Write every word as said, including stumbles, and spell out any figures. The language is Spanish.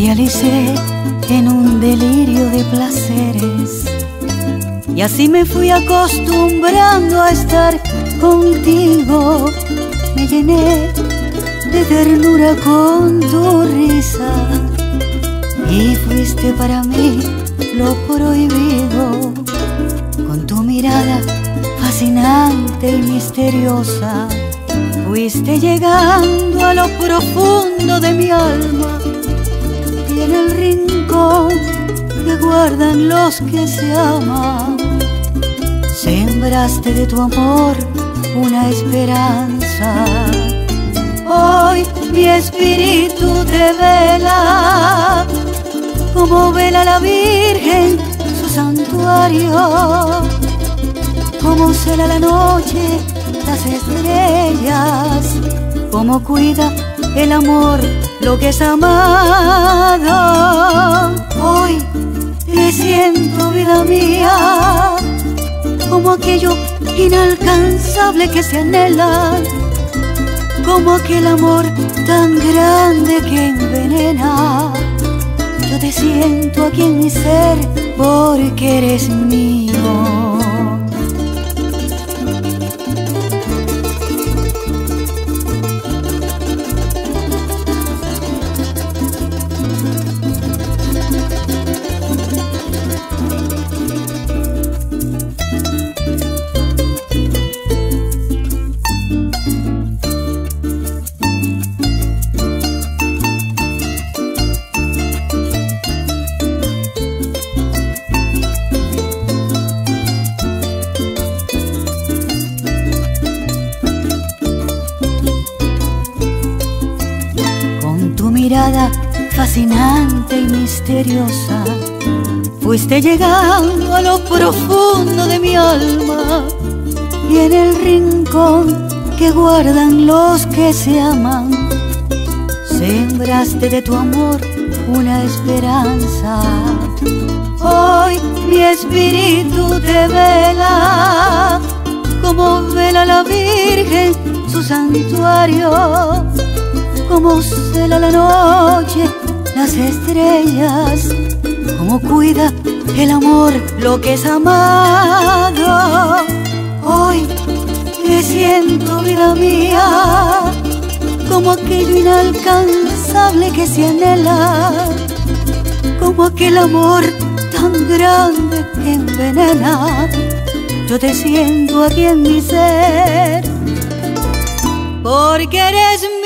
idealicé en un delirio de placeres, y así me fui acostumbrando a estar contigo. Me llené de ternura con tu risa, y fuiste para mí lo prohibido. Con tu mirada fascinante y misteriosa, fuiste llegando a lo profundo de mi alma, y en el rincón que guardan los que se aman, sembraste de tu amor una esperanza. Hoy mi espíritu te vela, como vela la Virgen su santuario, como cela la noche las estrellas, como cuida el amor lo que es amado. Hoy te siento, vida mía, como aquello inalcanzable que se anhela, como aquel amor tan grande que envenena. Yo te siento aquí en mi ser porque eres mío. Mirada fascinante y misteriosa, fuiste llegando a lo profundo de mi alma, y en el rincón que guardan los que se aman, sembraste de tu amor una esperanza. Hoy mi espíritu te vela, como vela la Virgen su santuario, como cela la noche las estrellas, como cuida el amor lo que es amado. Hoy te siento, vida mía, como aquello inalcanzable que se anhela, como aquel amor tan grande que envenena. Yo te siento aquí en mi ser porque eres